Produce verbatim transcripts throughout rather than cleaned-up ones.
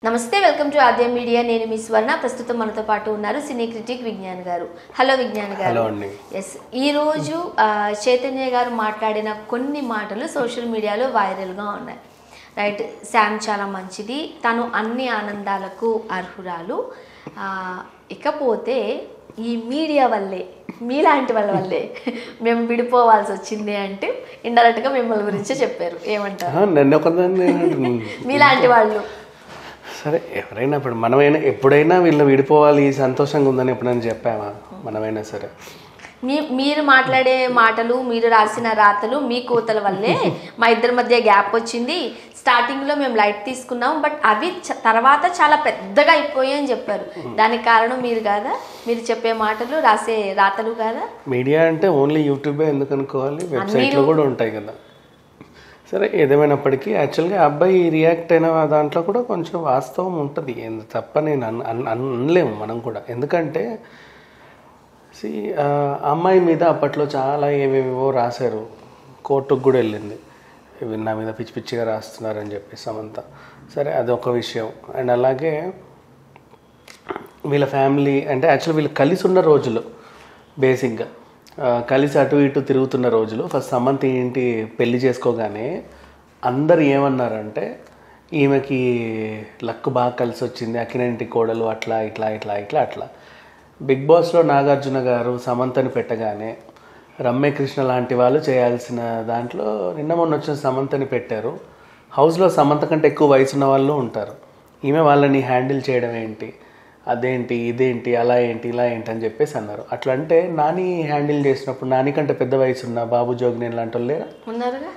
నమస్తే welcome to Aadya media నేను మీ స్వర్ణ ప్రస్తుతం మనతో పాటు ఉన్నారు సినీ క్రిటిక్ విజ్ఞాన్ గారు. హలో విజ్ఞాన్ గారు. హలో అండి. ఎస్, ఈ రోజు చైతన్య గారు మాట్లాడిన కొన్ని మాటలు సోషల్ మీడియాలో వైరల్గా ఉన్నాయి. రైట్, శామ్ చాలా మంచిది, తను అన్ని ఆనందాలకు అర్హురాలు, ఇకపోతే ఈ మీడియా వల్లే మీలాంటి వాళ్ళ వల్లే మేము విడిపోవాల్సి వచ్చింది అంటే ఇండైరెక్ట్గా మిమ్మల్ని గురించే చెప్పారు. ఏమంటారు? మీలాంటి వాళ్ళు సరే, ఎవరైనా ఇప్పుడు మనమైనా ఎప్పుడైనా వీళ్ళు విడిపోవాలి సంతోషంగా ఉందని ఎప్పుడైనా చెప్పామా? మనమైనా సరే మీ మీరు మాట్లాడే మాటలు, మీరు రాసిన రాతలు, మీ కోతల వల్లే మా ఇద్దరి మధ్య గ్యాప్ వచ్చింది. స్టార్టింగ్లో మేము లైట్ తీసుకున్నాం, బట్ అవి తర్వాత చాలా పెద్దగా అయిపోయాయి అని చెప్పారు. దానికి కారణం మీరు కాదా? మీరు చెప్పే మాటలు, రాసే రాతలు కాదా? మీడియా అంటే ఓన్లీ యూట్యూబే ఎందుకు అనుకోవాలి, వెబ్సైట్లో కూడా ఉంటాయి కదా. సరే, ఏదేమైనప్పటికీ యాక్చువల్గా అబ్బాయి రియాక్ట్ అయిన దాంట్లో కూడా కొంచెం వాస్తవం ఉంటుంది, తప్ప నేను అన్ అనలేము మనం కూడా. ఎందుకంటే సి అమ్మాయి మీద అప్పట్లో చాలా ఏవేవో రాశారు, కోర్టుకు కూడా వెళ్ళింది, నా మీద పిచ్చి పిచ్చిగా రాస్తున్నారని చెప్పి సమంత. సరే, అదొక విషయం. అండ్ అలాగే వీళ్ళ ఫ్యామిలీ అంటే యాక్చువల్లీ వీళ్ళు కలిసి ఉన్న రోజులు, బేసిక్గా కలిసి అటు ఇటు తిరుగుతున్న రోజులు. ఫస్ట్ సమంత ఏంటి పెళ్లి చేసుకోగానే అందరు ఏమన్నారంటే ఈమెకి లక్ బాగా కలిసి వచ్చింది, అక్కినేంటి కోడలు అట్లా ఇట్లా ఇట్లా ఇట్లా అట్లా. బిగ్ బాస్లో నాగార్జున గారు సమంతని పెట్టగానే రమ్యకృష్ణ లాంటి వాళ్ళు చేయాల్సిన దాంట్లో నిన్న మొన్న వచ్చిన సమంతని పెట్టారు. హౌస్లో సమంత కంటే ఎక్కువ వయసు ఉన్న వాళ్ళు ఉంటారు, ఈమె వాళ్ళని హ్యాండిల్ చేయడం ఏంటి, అదేంటి ఇదేంటి అలా ఏంటి ఇలా ఏంటి అని చెప్పేసి అన్నారు. అట్లా అంటే నాని హ్యాండిల్ చేసినప్పుడు నాని కంటే పెద్ద వయసు ఉన్న బాబు జోగినేని లాంటి వాళ్ళు లేరా? ఉన్నారుగా.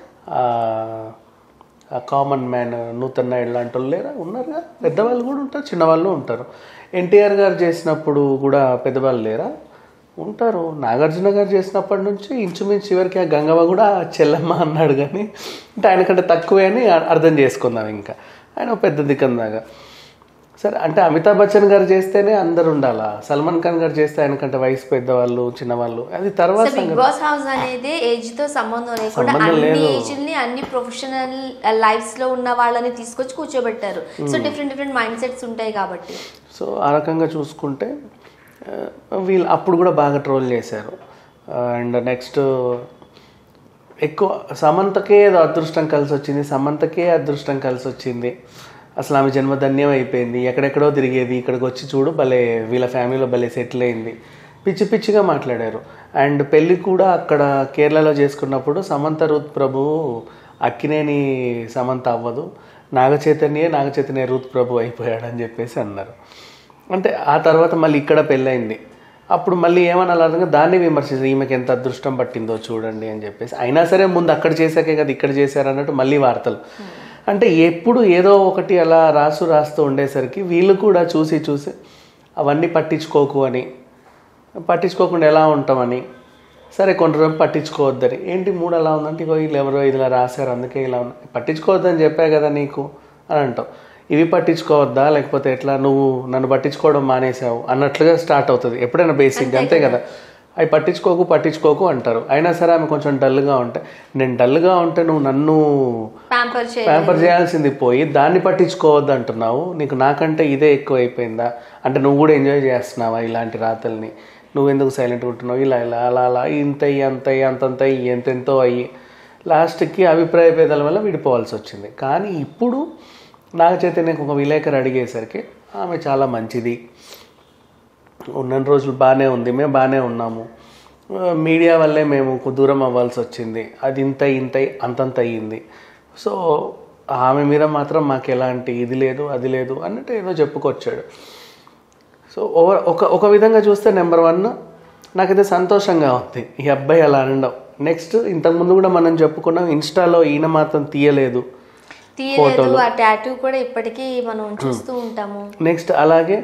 కామన్ మ్యాన్ నూతన్ నాయుడు లాంటి వాళ్ళు లేరా? ఉన్నారుగా. పెద్దవాళ్ళు కూడా ఉంటారు, చిన్నవాళ్ళు ఉంటారు. ఎన్టీఆర్ గారు చేసినప్పుడు కూడా పెద్దవాళ్ళు లేరా? ఉంటారు. నాగార్జున గారు చేసినప్పటి నుంచి ఇంచుమించు చివరికి ఆ గంగవ్వ కూడా చెల్లమ్మ అన్నాడు, కానీ అంటే ఆయనకంటే తక్కువే అని అర్థం చేసుకుందాం. ఇంకా ఆయన పెద్ద దిక్కందాగా. సరే, అంటే అమితాబ్ బచ్చన్ గారు చేస్తేనే అందరు ఉండాలా? సల్మాన్ ఖాన్ గారు చేస్తే ఆయనకంటే వయసు పెద్దవాళ్ళు చిన్నవాళ్ళు అది తర్వాత. బిగ్ బాస్ హౌస్ అనేది ఏజ్ తో సంబంధం లేకుండా అన్ని ఏజ్ ని అన్ని ప్రొఫెషనల్ లైఫ్స్ లో ఉన్న వాళ్ళని తీసుకొచ్చి కూర్చోబెట్టారు. So different different mind sets ఉంటాయి కాబట్టి. సో ఆ రకంగా చూసుకుంటే వీళ్ళు అప్పుడు కూడా బాగా ట్రోల్ చేశారు. అండ్ నెక్స్ట్ ఎక్కువ సమంతకే ఏదో అదృష్టం కలిసి వచ్చింది, సమంతకే అదృష్టం కలిసి వచ్చింది, అసలు ఆమె జన్మధన్యం అయిపోయింది, ఎక్కడెక్కడో తిరిగేది ఇక్కడికి వచ్చి చూడు భలే వీళ్ళ ఫ్యామిలీలో భలే సెటిల్ అయింది, పిచ్చి పిచ్చిగా మాట్లాడారు. అండ్ పెళ్ళి కూడా అక్కడ కేరళలో చేసుకున్నప్పుడు సమంత రూత్ ప్రభు అక్కినేని సమంత అవ్వదు, నాగచైతన్యే నాగచైతన్య రూత్ ప్రభు అయిపోయాడని చెప్పేసి అన్నారు. అంటే ఆ తర్వాత మళ్ళీ ఇక్కడ పెళ్ళయింది, అప్పుడు మళ్ళీ ఏమన్నా దాన్ని విమర్శించారు, ఈమెకి ఎంత అదృష్టం పట్టిందో చూడండి అని చెప్పేసి. అయినా సరే ముందు అక్కడ చేశాకే కదా ఇక్కడ చేశారు అన్నట్టు మళ్ళీ వార్తలు. అంటే ఎప్పుడు ఏదో ఒకటి అలా రాసు రాస్తూ ఉండేసరికి వీళ్ళు కూడా చూసి చూసి అవన్నీ పట్టించుకోకు అని, పట్టించుకోకుండా ఎలా ఉంటామని, సరే కొన్ని రోజులు పట్టించుకోవద్దని. ఏంటి మూడు అలా ఉందంటే ఇగో వీళ్ళు ఎవరో ఇలా రాశారు అందుకే ఇలా ఉంది, పట్టించుకోవద్దని చెప్పా కదా నీకు అని అంటావు. ఇవి పట్టించుకోవద్దా లేకపోతే ఎట్లా, నువ్వు నన్ను పట్టించుకోవడం మానేసావు అన్నట్లుగా స్టార్ట్ అవుతుంది ఎప్పుడైనా బేసిక్గా, అంతే కదా. అవి పట్టించుకోకు పట్టించుకోకు అంటారు. అయినా సరే ఆమె కొంచెం డల్గా ఉంటే, నేను డల్గా ఉంటే నువ్వు నన్ను ప్యాంపర్ చేయాల్సింది పోయి దాన్ని పట్టించుకోవద్దు అంటున్నావు, నీకు నాకంటే ఇదే ఎక్కువ అయిపోయిందా, అంటే నువ్వు కూడా ఎంజాయ్ చేస్తున్నావా ఇలాంటి రాతల్ని, నువ్వు ఎందుకు సైలెంట్గా ఉంటున్నావు, ఇలా ఇలా అలా అలా ఇంత అయ్యి అంత అయ్యి అంతంత అయ్యి ఎంతెంతో అయ్యి లాస్ట్కి అభిప్రాయ భేదాల వల్ల విడిపోవాల్సి వచ్చింది. కానీ ఇప్పుడు నాగ చైతన్యకు ఒక విలేకరు అడిగేసరికి ఆమె చాలా మంచిది, ఉన్న రోజులు బాగానే ఉంది, మేము బాగానే ఉన్నాము, మీడియా వల్లే మేము దూరం అవ్వాల్సి వచ్చింది, అది ఇంత ఇంత అంతంత అయ్యింది, సో ఆమె మీద మాత్రం మాకు ఎలాంటి ఇది లేదు అది లేదు అన్నట్టు ఏదో చెప్పుకొచ్చాడు. సో ఓవర్ ఒక ఒక విధంగా చూస్తే నెంబర్ వన్ నాకైతే సంతోషంగా ఉంది ఈ అబ్బాయి అలా అనడం. నెక్స్ట్ ఇంతకుముందు కూడా మనం చెప్పుకున్నాం, ఇన్స్టాలో ఈయన మాత్రం తీయలేదు ఫోటోలు, ఆ టాటూ కూడా ఇప్పటికీ మనం చూస్తూ ఉంటాము. నెక్స్ట్ అలాగే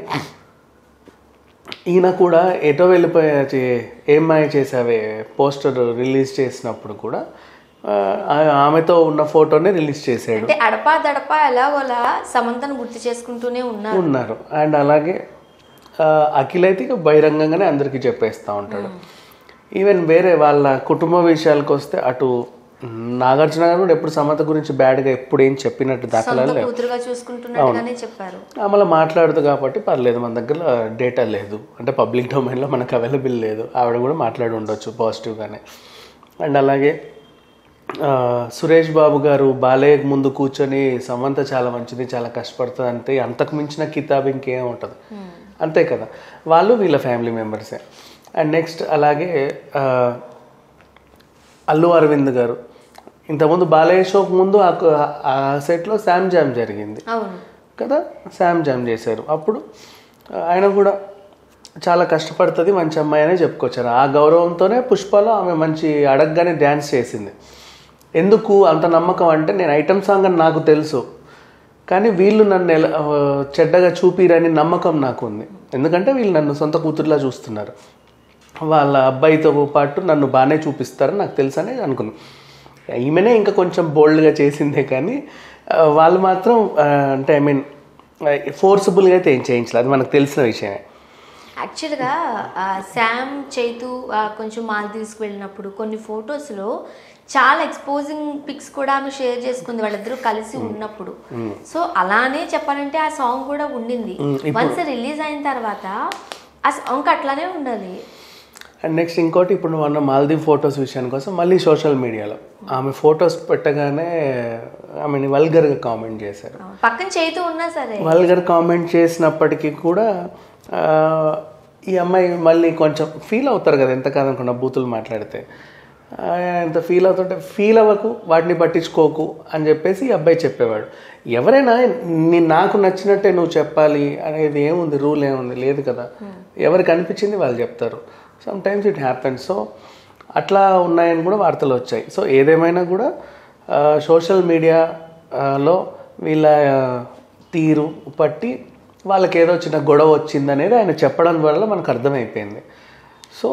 ఈయన కూడా ఎటో వెళ్ళిపోయా ఏమాయ చేసావే పోస్టర్ రిలీజ్ చేసినప్పుడు కూడా ఆమెతో ఉన్న ఫోటోని రిలీజ్ చేశాడు. అంటే అడపా దడపా ఎలాగోలా సమంతను గుర్తు చేసుకుంటూనే ఉన్నారు ఉన్నారు అండ్ అలాగే అఖిల్ అయితే ఇక బహిరంగంగానే అందరికీ చెప్పేస్తూ ఉంటాడు. ఈవెన్ వేరే వాళ్ళ కుటుంబ విషయాలకు వస్తే అటు నాగార్జున గారు కూడా ఎప్పుడు సమంత గురించి బ్యాడ్గా ఎప్పుడు ఏం చెప్పినట్టు దాఖలాలు లేవు. కూతురుగా చూసుకుంటున్నట్టుగానే చెప్పారు. ఆమె మాట్లాడదు కాబట్టి పర్లేదు, మన దగ్గర డేటా లేదు అంటే పబ్లిక్ డొమైన్లో మనకు అవైలబుల్ లేదు. ఆవిడ కూడా మాట్లాడి ఉండొచ్చు పాజిటివ్గానే. అండ్ అలాగే సురేష్ బాబు గారు బాలయ్యకు ముందు కూర్చొని సమంత చాలా మంచిది, చాలా కష్టపడుతుంది అంటే అంతకు మించిన కితాబ్ ఇంకేం ఉంటుంది, అంతే కదా. వాళ్ళు వీళ్ళ ఫ్యామిలీ మెంబర్సే. అండ్ నెక్స్ట్ అలాగే అల్లు అరవింద్ గారు ఇంతకుముందు బాలయ్య షోకు ముందు ఆ సెట్లో శామ్ జామ్ జరిగింది కదా, శామ్ జామ్ చేశారు. అప్పుడు ఆయన కూడా చాలా కష్టపడుతుంది, మంచి అమ్మాయి అనే చెప్పుకొచ్చారు. ఆ గౌరవంతోనే పుష్పలో ఆమె మంచి అడగగానే డ్యాన్స్ చేసింది. ఎందుకు అంత నమ్మకం అంటే, నేను ఐటమ్ సాంగ్ అని నాకు తెలుసు కానీ వీళ్ళు నన్ను ఎలా చెడ్డగా చూపిరని నమ్మకం నాకు ఉంది. ఎందుకంటే వీళ్ళు నన్ను సొంత కూతురులా చూస్తున్నారు, వాళ్ళ అబ్బాయితో పాటు నన్ను బాగానే చూపిస్తారని నాకు తెలుసు అని అనుకున్నాను. ఈమెనే ఇంకా కొంచెం బోల్డ్గా చేసిందే కానీ వాళ్ళు మాత్రం అంటే ఐ మీన్ ఫోర్సబుల్గా అయితే ఏం చేయించలేదు, అది మనకు తెలిసిన విషయమే. యాక్చువల్గా శామ్ చైతు కొంచెం మాల్దీవ్స్కి వెళ్ళినప్పుడు కొన్ని ఫొటోస్లో చాలా ఎక్స్పోజింగ్ పిక్స్ కూడా ఆమె షేర్ చేసుకుంది వాళ్ళిద్దరూ కలిసి ఉన్నప్పుడు. సో అలానే చెప్పాలంటే ఆ సాంగ్ కూడా ఉండింది. వన్స్ రిలీజ్ అయిన తర్వాత ఆ సాంగ్ అట్లానే ఉండాలి. అండ్ నెక్స్ట్ ఇంకోటి, ఇప్పుడు నువ్వు అన్న మాల్దీవ్ ఫొటోస్ విషయం కోసం మళ్ళీ సోషల్ మీడియాలో ఆమె ఫొటోస్ పెట్టగానే ఆమెని వల్గర్గా కామెంట్ చేశారు. పక్కన చేతూ ఉన్నా సరే వల్గర్ కామెంట్ చేసినప్పటికీ కూడా ఈ అమ్మాయి మళ్ళీ కొంచెం ఫీల్ అవుతారు కదా, ఎంత కాదనుకున్న బూతులు మాట్లాడితే. ఎంత ఫీల్ అవుతుంటే ఫీల్ అవ్వకు, వాటిని పట్టించుకోకు అని చెప్పేసి ఈ అబ్బాయి చెప్పేవాడు. ఎవరైనా నీ నాకు నచ్చినట్టే నువ్వు చెప్పాలి అనేది ఏముంది, రూల్ ఏముంది, లేదు కదా. ఎవరికి అనిపించింది వాళ్ళు చెప్తారు. Sometimes it happens. So అట్లా ఉన్నాయని కూడా వార్తలు వచ్చాయి. సో ఏదేమైనా కూడా సోషల్ మీడియాలో వీళ్ళ తీరు పట్టి వాళ్ళకి ఏదో చిన్న గొడవ వచ్చిందనేది ఆయన చెప్పడం వల్ల మనకు అర్థమైపోయింది. సో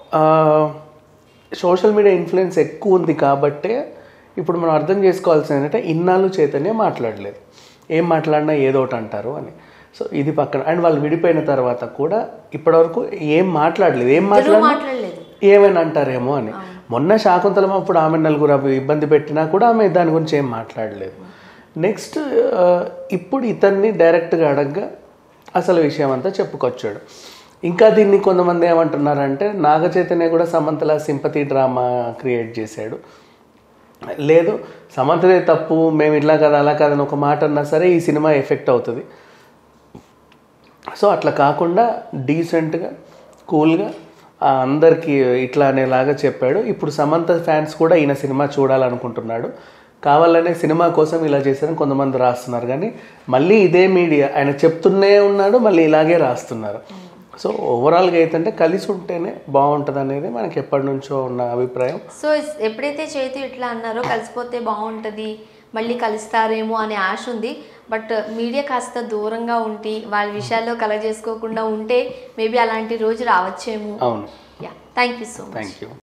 సోషల్ మీడియా ఇన్ఫ్లుయెన్స్ ఎక్కువ ఉంది కాబట్టే ఇప్పుడు మనం అర్థం చేసుకోవాల్సింది ఏంటంటే, ఇన్నాళ్ళు చైతన్య మాట్లాడలేదు, ఏం మాట్లాడినా ఏదో ఒకటి అంటారు అని. సో ఇది పక్కన. అండ్ వాళ్ళు విడిపోయిన తర్వాత కూడా ఇప్పటివరకు ఏం మాట్లాడలేదు, ఏం మాట్లాడలేదు ఏమైనా అంటారేమో అని. మొన్న శాకుంతలం అప్పుడు ఆమె నలుగురు ఇబ్బంది పెట్టినా కూడా ఆమె దాని గురించి ఏం మాట్లాడలేదు. నెక్స్ట్ ఇప్పుడు ఇతన్ని డైరెక్ట్గా అడగగా అసలు విషయం అంతా చెప్పుకొచ్చాడు. ఇంకా దీన్ని కొంతమంది ఏమంటున్నారంటే, నాగ చైతన్య కూడా సమంతలా సింపతి డ్రామా క్రియేట్ చేశాడు, లేదు సమంతదే తప్పు, మేము ఇట్లా కదా అలా కాదని ఒక మాట అన్నా సరే ఈ సినిమా ఎఫెక్ట్ అవుతుంది. సో అట్లా కాకుండా డీసెంట్గా కూల్గా అందరికీ ఇట్లా అనేలాగా చెప్పాడు. ఇప్పుడు సమంత ఫ్యాన్స్ కూడా ఈయన సినిమా చూడాలనుకుంటున్నాడు, కావాలనే సినిమా కోసం ఇలా చేశారని కొంతమంది రాస్తున్నారు. కానీ మళ్ళీ ఇదే మీడియా ఆయన చెప్తూనే ఉన్నాడు, మళ్ళీ ఇలాగే రాస్తున్నారు. సో ఓవరాల్గా అయితే కలిసి ఉంటేనే బాగుంటుంది అనేది మనకి ఎప్పటి నుంచో ఉన్న అభిప్రాయం. సో ఎప్పుడైతే చేతి ఇట్లా అన్నారో కలిసిపోతే బాగుంటుంది, మళ్ళీ కలుస్తారేమో అనే ఆశ ఉంది. బట్ మీడియా కాస్త దూరంగా ఉండి వాళ్ళ విషయాల్లో కలగజేసుకోకుండా ఉంటే మేబీ అలాంటి రోజు రావచ్చేమో. అవును. Yeah, thank you so much. Thank you.